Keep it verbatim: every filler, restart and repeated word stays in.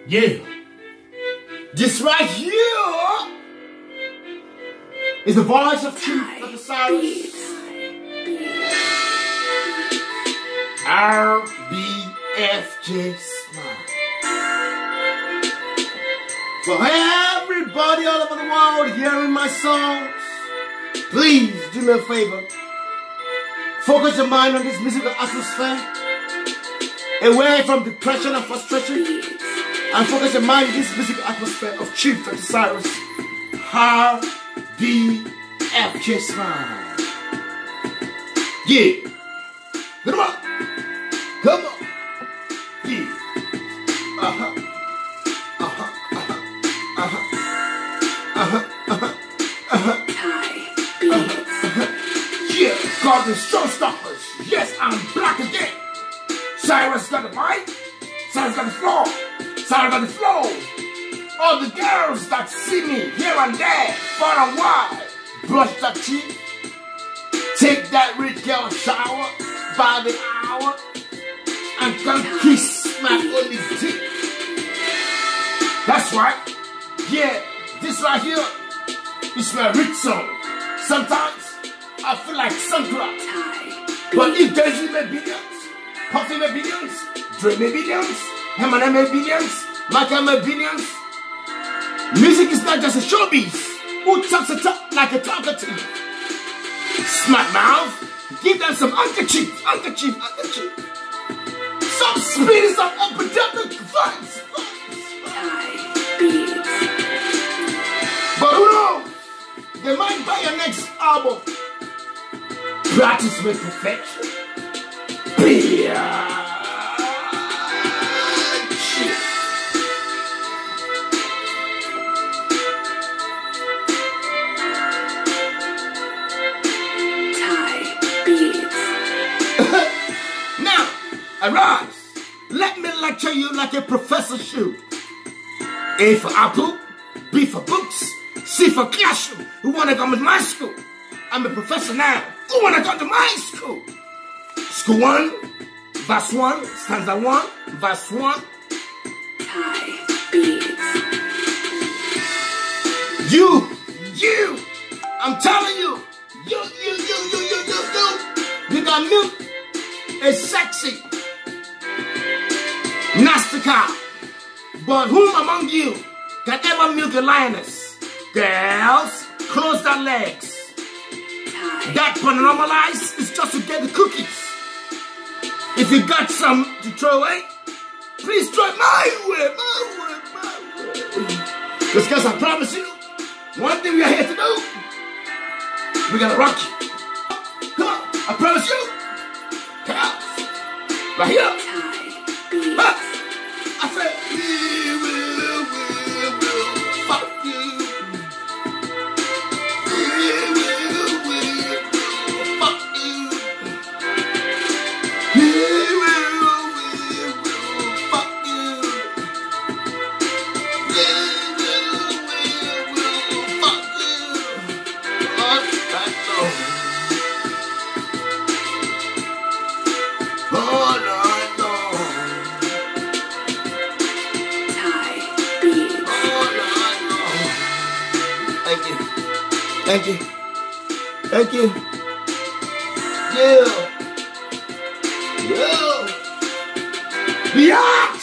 Yeah. This right here is the voice of truth of the Cyrus. R B F J Smile. For everybody all over the world hearing my songs, please do me a favor. Focus your mind on this musical atmosphere, away from depression and frustration, and focus your mind on this musical atmosphere of Chief of the Cyrus. R B F J Smile. Yeah. Come on. Come on. Yeah. Uh-huh. Uh-huh. Uh-huh. Uh-huh. Uh-huh. Uh-huh. Uh-huh. Uh-huh. Yeah. God the showstoppers. Yes, I'm black again. Cyrus got the mic. Cyrus got the floor. Cyrus got the flow. All the girls that see me here and there, far and wide, brush their teeth, take that rich girl shower by the hour, and come kiss my only dick. That's right. Yeah, this right here is my rich song. Sometimes I feel like Sandra. But if Jay-Z made billions, Puffy made billions, Dre made billions, Eminem made billions, Michael made billions, music is not just a showbiz. Who talks a talk like a talkative? Smart mouth, give them some handkerchief, handkerchief, handkerchief. Some speed, some epidemic vibes, vibes. But who knows? They might buy your next album. Practice with perfection. Bitch. Now, arise. Let me lecture you like a professor should. A for apple, B for books, C for classroom. Who wanna come to my school? I'm a professor now. Who wanna come to my school? School one, verse one, stanza one, verse one. High beats. You, you, I'm telling you, you, you, you, you, you, you, you, you got milk a sexy, nasty cow. But whom among you can ever milk a lioness? Girls, close their legs. That paranormalize is just to get the cookies. If you got some to throw away, please throw it my way, my way, my way. Because guys, I promise you, one thing we are here to do, we're gonna rock you. Come on, I promise you. Come out. Right here. Huh? I said, we will, we will fuck you. We will, we will fuck you. We will, we will fuck you. We will, we will fuck you. All right, so. Oh, no, no. Thank you. Thank you. Thank you. Yeah. Yeah. Yeah.